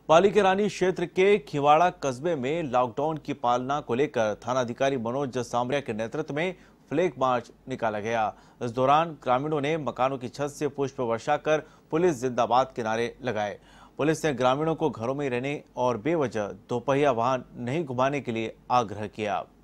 पाली के रानी क्षेत्र के खिवाड़ा कस्बे में लॉकडाउन की पालना को लेकर थानाधिकारी मनोज सामरिया के नेतृत्व में फ्लैग मार्च निकाला गया। इस दौरान ग्रामीणों ने मकानों की छत से पुष्प वर्षा कर पुलिस जिंदाबाद के नारे लगाए। पुलिस ने ग्रामीणों को घरों में रहने और बेवजह दोपहिया वाहन नहीं घुमाने के लिए आग्रह किया।